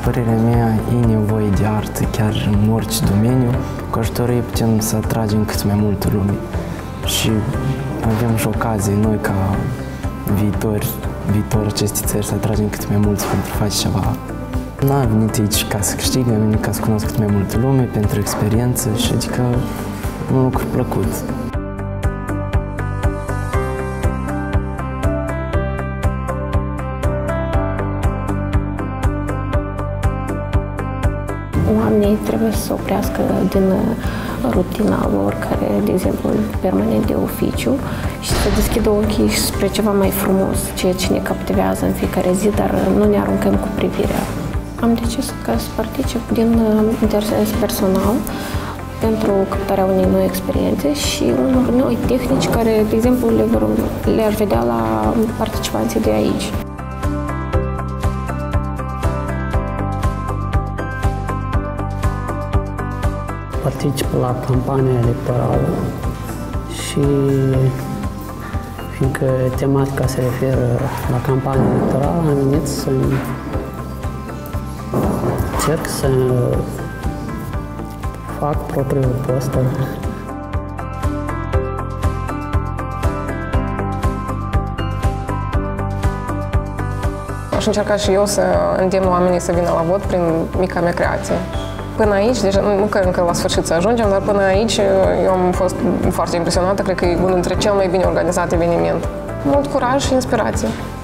părerea mea, e nevoie de artă chiar în orice domeniu. Cu ajutorul ei putem să atragem cât mai multă lume și avem și ocazie noi ca viitor acestei țări să atragem cât mai mulți pentru a face ceva. N-am venit aici ca să câștig, am venit ca să cunosc cât mai multă lume, pentru experiență și adică un lucru plăcut. Oamenii trebuie să se oprească din rutina lor, care, de exemplu, permanent de oficiu, și să deschidă ochii spre ceva mai frumos, ceea ce ne captivează în fiecare zi, dar nu ne aruncăm cu privirea. Am decis ca să particip din interes personal pentru captarea unei noi experiențe și unor noi tehnici care, de exemplu, le-aș vedea la participanții de aici. Particip la campania electorală și fiindcă tematica se referă la campania electorală, am venit să încerc să fac propriul poster. Aș încerca și eu să îndemn oamenii să vină la vot prin mica mea creație. Până aici, deja, nu că încă la sfârșit să ajungem, dar până aici eu am fost foarte impresionată, cred că e unul dintre cel mai bine organizat eveniment. Mult curaj și inspirație.